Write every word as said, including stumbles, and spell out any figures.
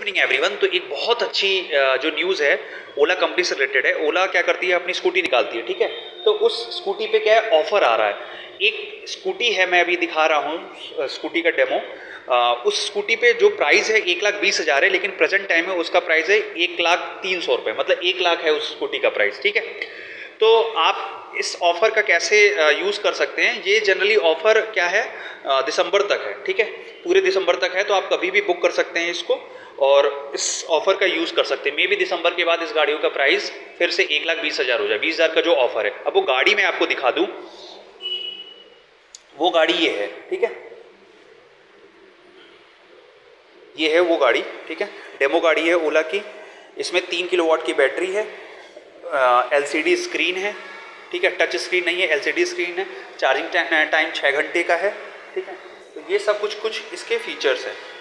Evening everyone. तो एक बहुत अच्छी जो न्यूज़ है ओला कंपनी से रिलेटेड है। ओला क्या करती है, अपनी स्कूटी निकालती है, ठीक है। तो उस स्कूटी पे क्या है, ऑफर आ रहा है। एक स्कूटी है, मैं अभी दिखा रहा हूँ स्कूटी का डेमो। आ, उस स्कूटी पे जो प्राइस है एक लाख बीस हज़ार है, लेकिन प्रेजेंट टाइम में उसका प्राइस है एक लाख तीन सौ रुपये, मतलब एक लाख है उस स्कूटी का प्राइस, ठीक है। तो आप इस ऑफ़र का कैसे यूज़ कर सकते हैं, ये जनरली ऑफ़र क्या है, दिसंबर तक है, ठीक है। पूरे दिसंबर तक है, तो आप कभी भी बुक कर सकते हैं इसको और इस ऑफ़र का यूज़ कर सकते हैं। मे बी दिसंबर के बाद इस गाड़ियों का प्राइस फिर से एक लाख बीस हज़ार हो जाए, बीस हज़ार का जो ऑफ़र है। अब वो गाड़ी मैं आपको दिखा दूँ, वो गाड़ी ये है, ठीक है। ये है वो गाड़ी, ठीक है। डेमो गाड़ी है ओला की। इसमें तीन किलोवाट की बैटरी है, एलसीडी स्क्रीन है, ठीक है। टच स्क्रीन नहीं है, एलसीडी स्क्रीन है। चार्जिंग टाइम छः घंटे का है, ठीक है। तो ये सब कुछ कुछ इसके फीचर्स हैं।